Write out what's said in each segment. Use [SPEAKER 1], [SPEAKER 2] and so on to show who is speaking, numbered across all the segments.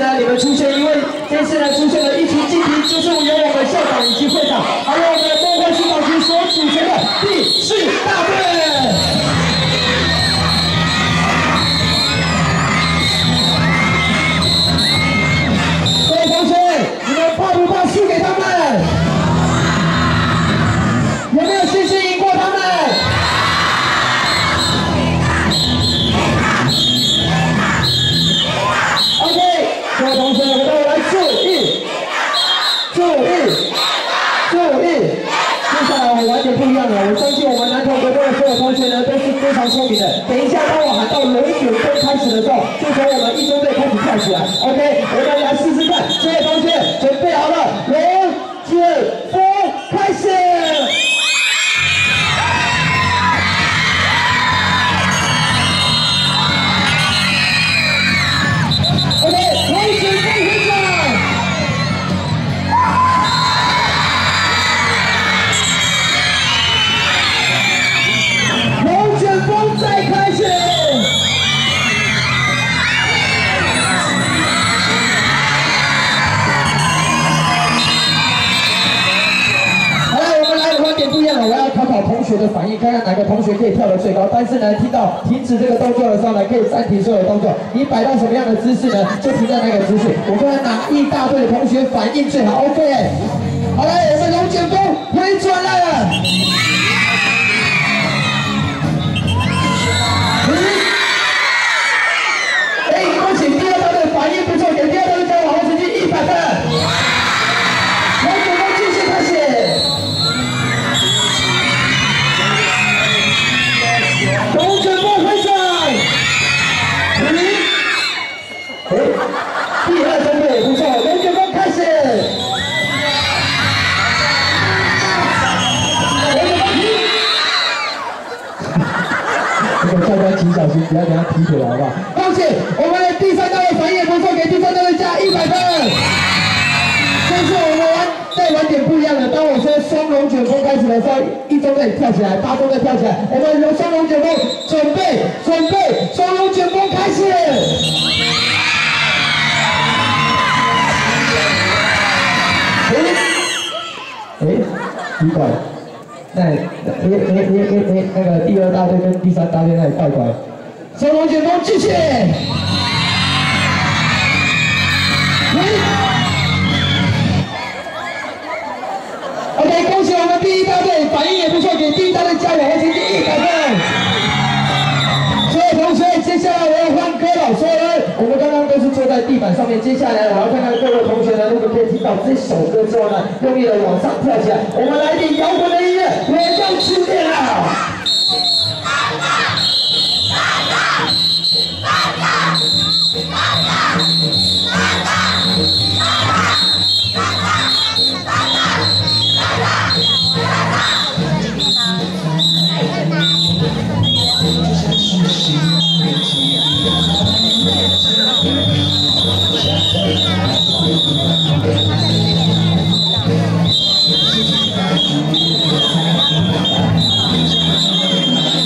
[SPEAKER 1] 呢，你们出现，因为这次呢出现了一群劲敌，就是由我们校长以及会长，还有我们的梦幻训导局所组成的第4大队。各位同学，你们怕不怕输给他们？有没有信心赢过他们？ 各位同学，我们都来注意！接下来我完全不一样了，我相信我们南投国中的所有同学呢都是非常聪明的。等一下，当我喊到龙卷风开始的时候，就从我们一中队开始跳起来。OK， 我们来试试看。所有同学准备好了，龙卷风开始！ 同学的反应，看看哪个同学可以跳得最高。但是呢，听到停止这个动作的时候呢，可以暂停所有动作。你摆到什么样的姿势呢，就停在那个姿势。我看哪一大队的同学反应最好。OK， 好了，我们龙卷风回转了。恭喜第二队的反应不错，给第二队加油，好成绩100分。龙卷风继续开始。 龙卷风回转，第二针队也不错，龙卷风开始。这个教官请小心，不要等下踢腿好不好？恭喜我们的第3队的反应也不错，给第3队加100分。这次我们再玩点不一样的。当我说双龙卷风开始的时候，一中队跳起来，8中队跳起来，我们由双龙卷风准备，双龙卷风开始。奇怪，那个第2大队跟第3大队那里怪怪。双龙卷风继续。OK， 恭喜我们第1大队，反应也不错，给第1大队加油，成绩100分。所有同学，接下来我要换歌了。所以呢，我们刚刚都是坐在地板上面，接下来我要看看各位同学呢，如果可以听到这首歌之后呢，用力的往上跳起来。我们来点摇滚的音乐，我要出电了。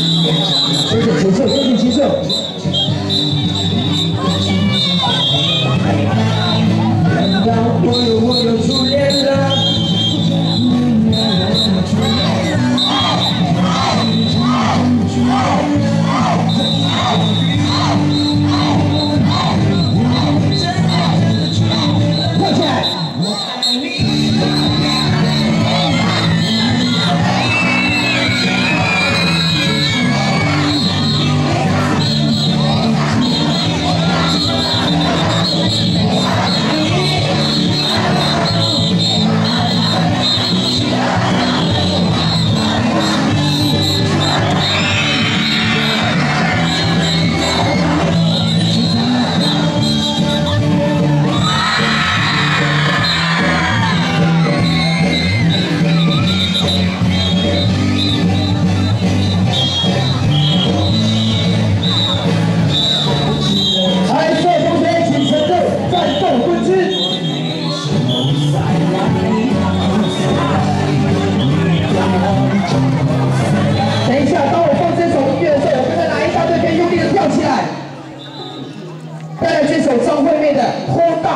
[SPEAKER 1] 请坐。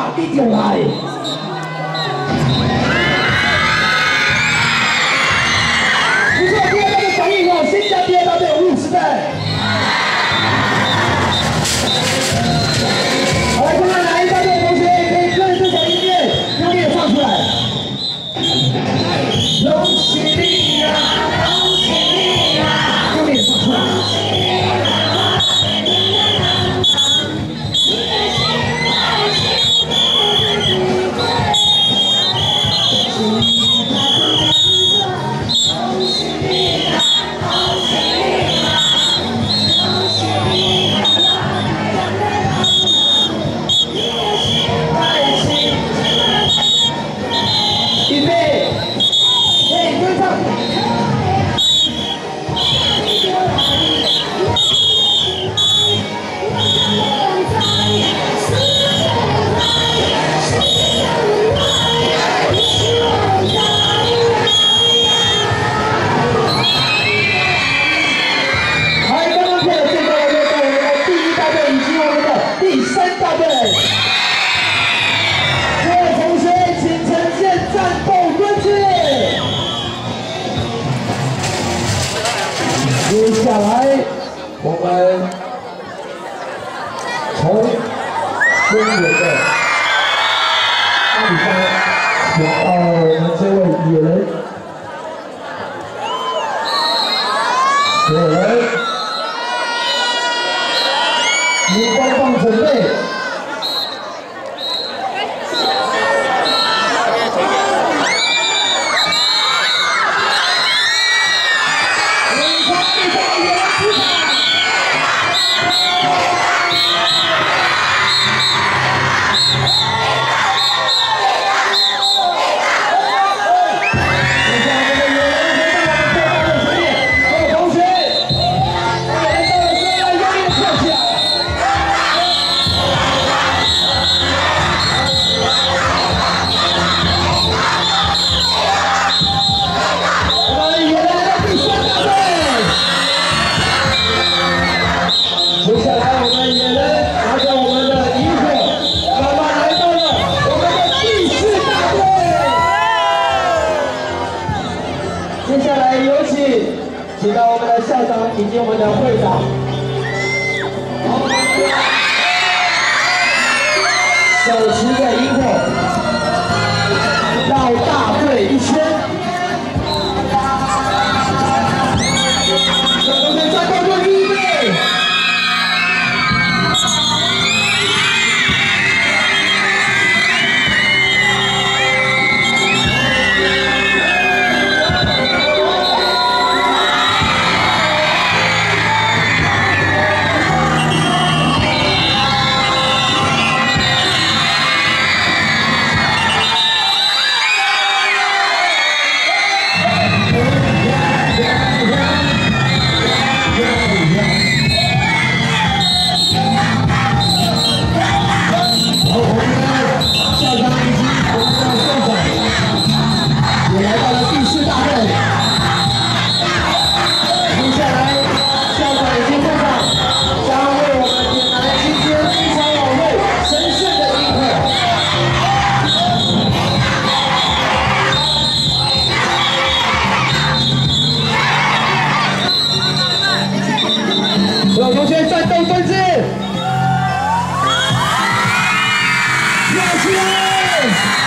[SPEAKER 1] 你就来。不错，第二队的反应哦，先将第二队50分。好，来看看哪一大队的同学可以跟着这首音乐用力的唱出来。恭喜你呀！恭喜你呀！用力的唱出来。 接下来，我们从中原的阿里山请到我们这位野人，野人，荧光棒准备。 接下来，我们野人拿着我们的萤火，慢慢来到了我们的第4大队。接下来有请到我们的校长以及我们的会长，手持着萤火，绕大队1圈。同学战斗队预备。 所有同学战斗分子，跳起来！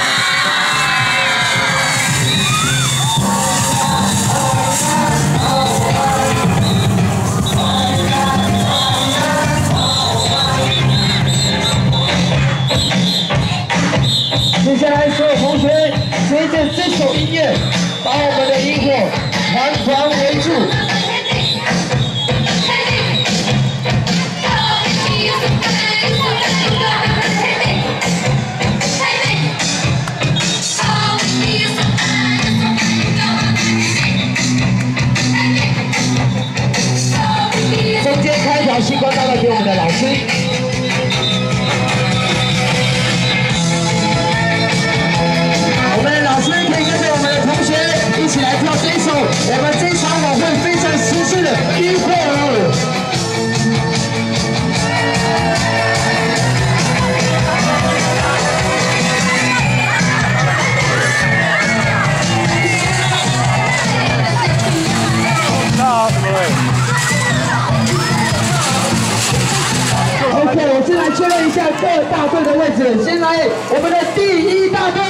[SPEAKER 1] 接下来，所有同学随着这首音乐，把我们的萤火团团围住。 中间开一条星光大道给我们的老师。我们的老师可以跟着我们的同学一起来跳这一首我们这场晚会非常。 位置，先来我们的第1大队，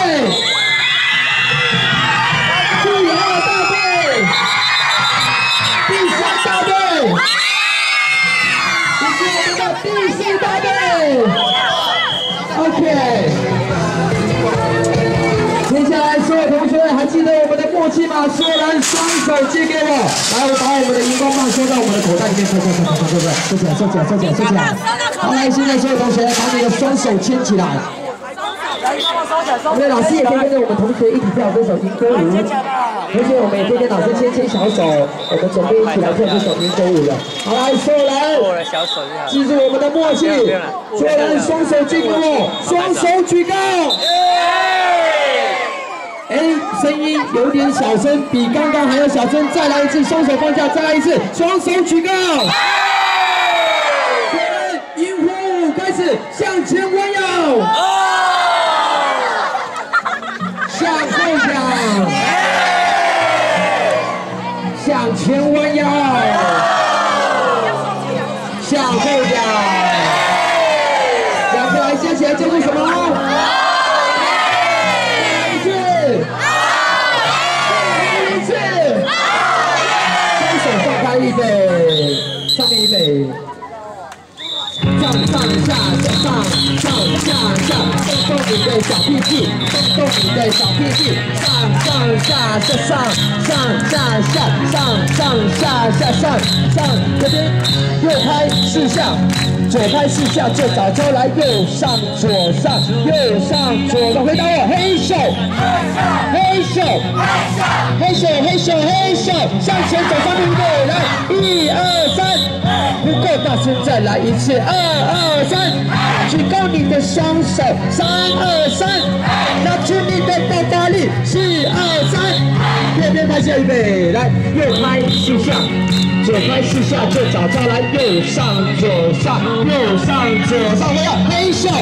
[SPEAKER 1] 第2大队，第3大队，以及我们的第4大队。OK。接下来，所有同学还记得我们的默契吗？所有人双手借给我，来，我把我们的荧光棒收到我们的口袋里面，收起来。好，来，现在所有同学把你的双手牵起来。我们的老师也可以跟着我们同学一起跳这首民歌舞，而且我们也可以跟老师牵小手，我们准备一起来跳这首民歌舞了。好，来，所有人，记住我们的默契，所有人双手举给我，双手举高。哎，声音有点小声，比刚刚还要小声，再来一次，双手放下，再来一次，双手举高。银呼开始向前弯腰，向后仰，向前弯腰，向后仰，两个来接起来叫做什么？预备，上面预备，上下，动动你的小屁屁，动动你的小屁屁，上下，这边右拍4下，左拍4下，就早招来右上左上，右上左上，回答我，黑手，向前走上面预备，来，1、2、3，不够大声，再来一次，2、2、3，举高你的双手，3、2、3，拿出你的爆发力，4、2、3，边拍下预备，来，右拍4下，左拍4下，就早招来右上左上，回到黑手，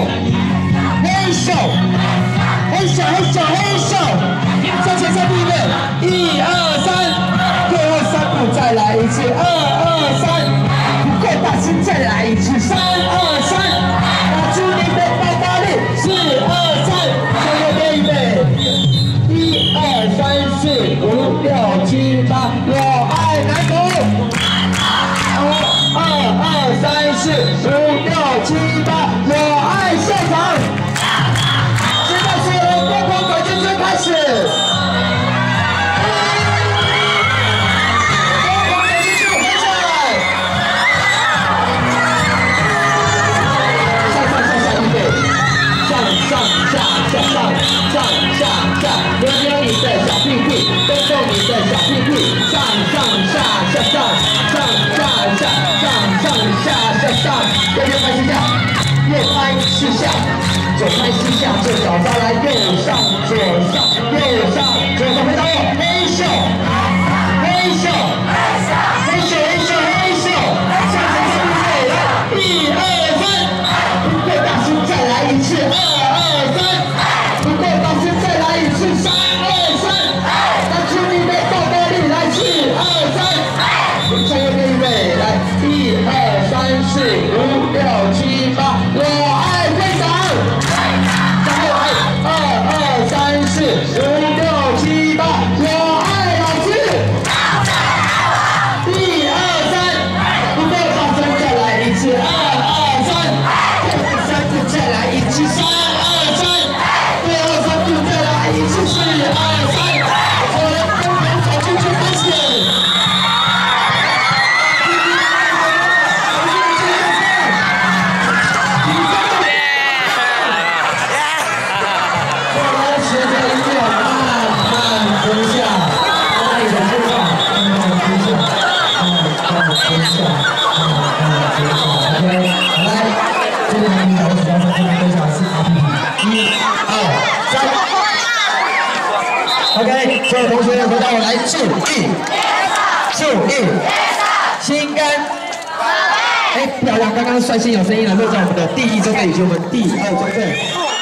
[SPEAKER 1] 向前3步预备，1、2、3，最后3步再来一次，2、2、3，不够大声，再来一次，3、2、3，拿出你的爆发力，4、2、3，向右边预备，1、2、3、4、5、6、7、8，我爱南投，2、2、3、4、5、6、7、8，我爱现场。现在所有人疯狂转圈圈开始。上，扭扭你的小屁屁，动动你的小屁屁，上，右边拍4下，右拍4下，左拍4下，就找到来右上左上，回答我，黑手，向前3步内来，1、2、3，不够大声，再来一次，2、2、3，不够大声，再来一次，3、2、3，拿出你的爆发力来，4、2、3，向右边预备，来，1、2、3、4、5、6、7、8，我爱会长，再来，2、2、3、4、5、6、7、8，我爱老师，1、2、3，不够大声，再来一次，2、2、3，最后3步再来一次，3、2、3，最后3步再来一次，4、2、3，我的公园走进去开始。OK， 所有同学回答我来，注意，心肝，哎，漂亮，刚刚率先有声音了，落在我们的第1中队以及我们第2中队，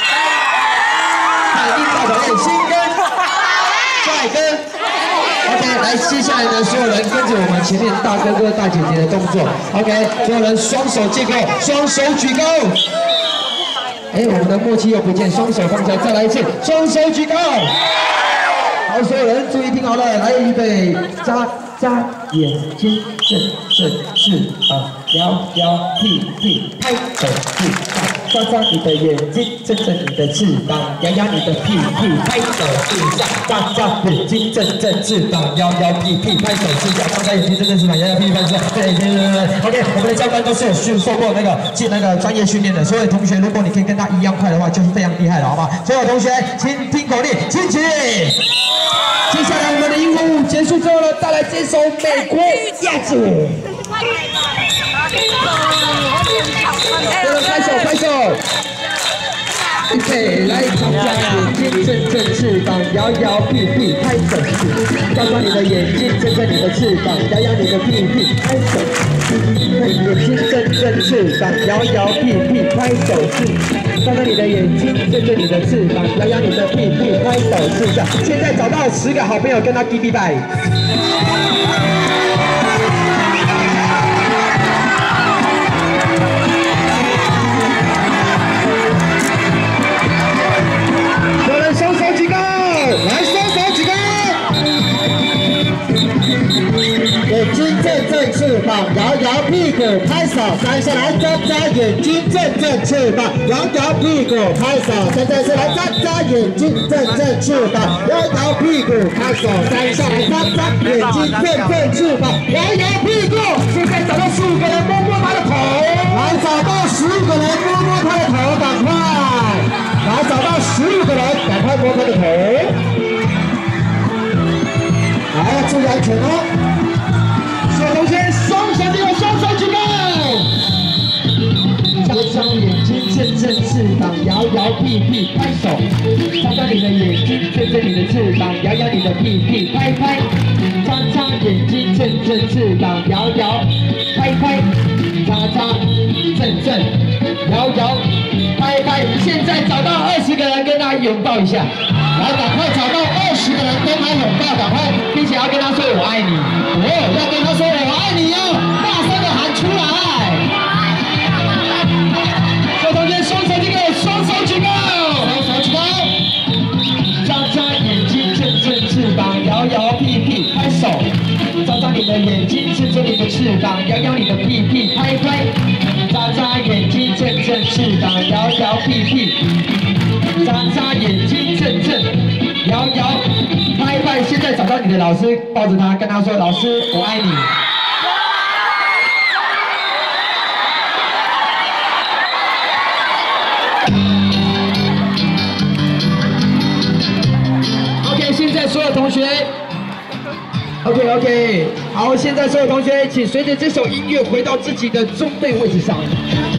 [SPEAKER 1] 海地大表演，心肝，帅哥。OK， 来，接下来呢，所有人跟着我们前面大哥哥、大姐姐的动作。OK， 所有人双手借够，双手举高。 哎，我们的默契又不见，双手放下，再来一次，双手举高。好，所有人注意听好了，来预备，眨眼睛，正翅膀，摇屁，拍手屁放，眨你的眼睛，正你的翅膀，摇你的屁，拍手屁上，眨眼睛，正翅膀，摇屁，拍手屁下，张眼睛，正翅膀，摇屁，拍手，对。OK， 我们的教官都是有受过那个专业训练的，所有同学，如果你可以跟他一样快的话，就是非常厉害了，好不好？所有同学，请听口令，请起。接下来我们的英文舞结束之后呢，再来这首美国鸭子。拍手！预备，来，张眼睛，正翅膀，摇屁，拍手屁，张你的眼睛，正你的翅膀，摇你的屁，拍手。眼睛，正翅膀，摇屁，拍手屁，张你的眼睛，正你的翅膀，摇你的屁，拍手屁。现在找到10个好朋友，跟他 give bye。眼睛正翅膀，摇屁股，拍手，三下来，眨眼睛，正翅膀，摇屁股，拍手，再次来，眨眼睛，正翅膀，摇屁股，拍手，三下来，眨眼睛，正翅膀，摇屁股。现在找到15个人，摸摸他的头，来找到15个人，摸摸他的头，赶快，来找到15个人，赶快摸他的头，来要注意安全哦。所有同学，双手举高，双手举高！张眼睛，正翅膀，摇屁，拍手。张你的眼睛，正你的翅膀，摇你的屁，拍。张眼睛，正翅膀，摇拍。正，摇拍。现在找到20个人，跟他拥抱一下。来，赶快找到20个人跟他拥抱，赶快，并且要跟他说我爱你。要跟他说我爱你哦，大声的喊出来！所有同学，双手举高，双手举高！张眼睛，正翅膀，摇屁，拍手。张你的眼睛，正你的翅膀，摇你的屁，拍。眨眼睛，正翅膀，摇屁。眨眼睛，正，摇拍。现在找到你的老师，抱着他，跟他说：“老师，我爱你。” OK， 现在所有同学 ，OK， 好，现在所有同学，请随着这首音乐回到自己的中队位置上。